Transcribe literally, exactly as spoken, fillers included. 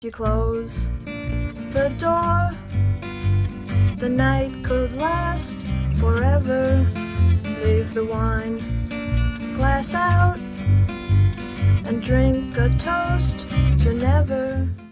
You close the door. The night could last forever. Leave the wine glass out and drink a toast to never.